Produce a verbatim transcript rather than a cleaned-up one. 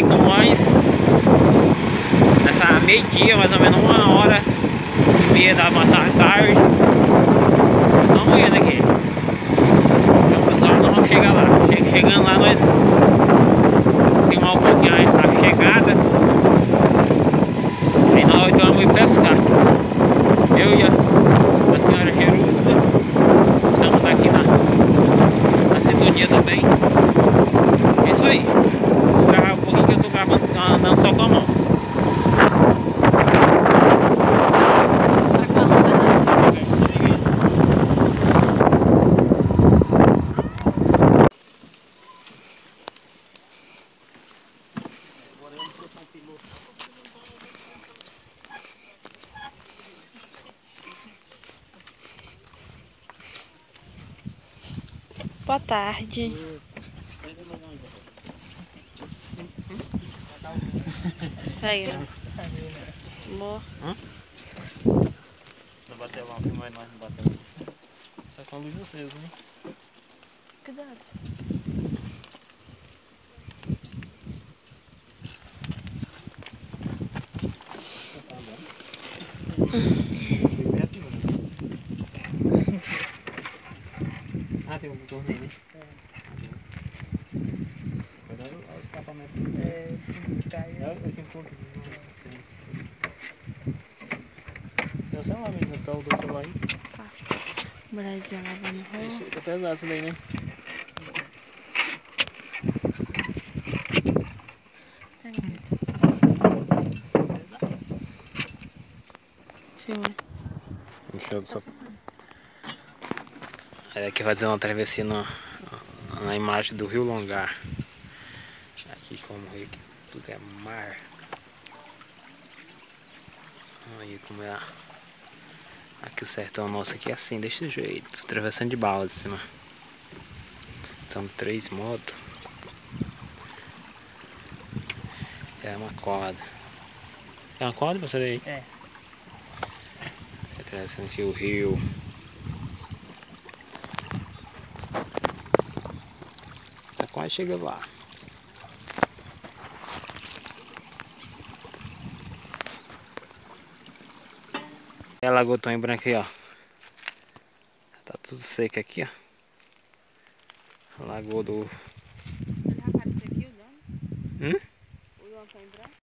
com nós nessa meio-dia, mais ou menos uma hora e meia da tarde. Estamos indo aqui. Então pessoal, nós vamos chegar lá. Chegando lá, nós vamos filmar um pouquinho a chegada. Aí nós vamos ir pescar. Eu e a, a senhora Jerusa estamos aqui na, na sintonia também. É isso aí. Vou gravar um pouquinho que eu tô gravando, andando só com a mão. Boa tarde. Aí, ó. Amor. Hã? Não bateu lá, mas nós não bateu. Tá com a luz de vocês, né? Cuidado. Ah, tem um torneio, né? Cuidado ao escapamento. É, se cai. Eu tenho pouco. Tem o celular mesmo, tá o do celular aí. Tá. Brasil lavando roupa. Esse tá pesado esse daí, né? Filma. Deixa eu só... Aí aqui fazendo uma travessia na, na imagem do rio Longar. Aqui como aqui, tudo é mar. Aí como é. Aqui o sertão nosso aqui é assim, desse jeito. Atravessando de balsa de cima. Estamos três motos. É uma corda. É uma corda pra você aí? É. Atravessando aqui o rio. Tá quase chegando lá. É a Lagoa Tonho Branco aí, ó. Tá tudo seco aqui, ó. Lagoa do... Já apareceu aqui o dono? Hum? O dono tá em branco?